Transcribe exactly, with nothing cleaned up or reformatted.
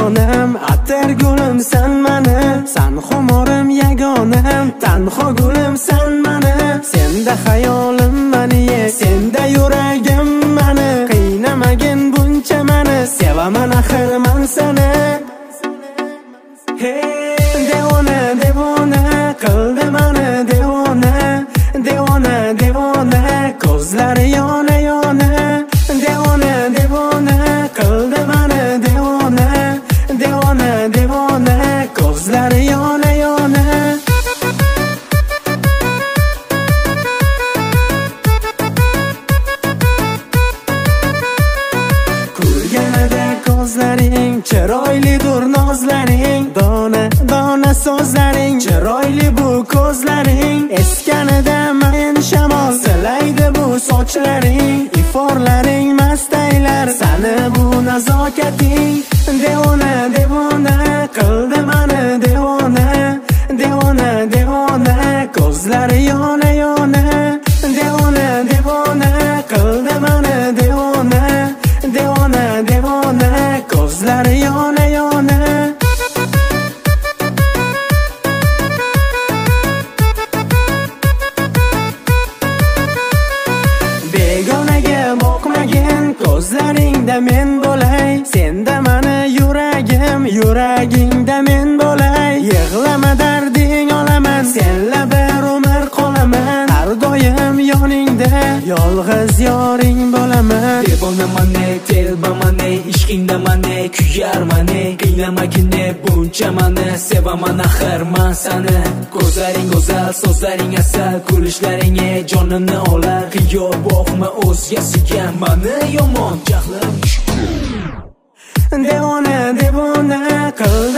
dugonam, atir gulim san mani, san xumorim yagonam, tanho gulim san mani. Senda hayolim mani, senda yuragim mani, qiynamagin buncha mani, sevaman axir man seni. Hey devona devona qildi mani devona, devona devona ko'zlari yona yona, devona devona qildi mani devona, devona devona ko'zlari yona yona. Ko'rganida ko'zlaring, chiroylidir nozlaring, dona dona so'zlaring, chiroyli bu ko'zlaring. Eskanida mayin shamol silaydi bu sochlaring, iforlaring mastaylar sani bu nazokating. Devona devona qildi mani devona, devona devona ko'zlari yona yona, devona devona qildi mani devona, devona devona ko'zlari yona yona. Begonaga boqmagin ko'zlaringda men bo'lay, senda mani yuragim, yuragingda men bo'lay. Yig'lama darding olaman, senla bir umr qolaman, har doim yoningda yolg'iz yoring bo'laman. Devonaman, telbaman, ishqingda mani kuyarman, qiynamagin buncha mani, sevaman axir man sani. Ko'zlaring go'zal, so'zlaring asal, kulishlaring jonimni olar. Qiyo boqma o'zgasiga mani yomon jahlim. Devona devona qildi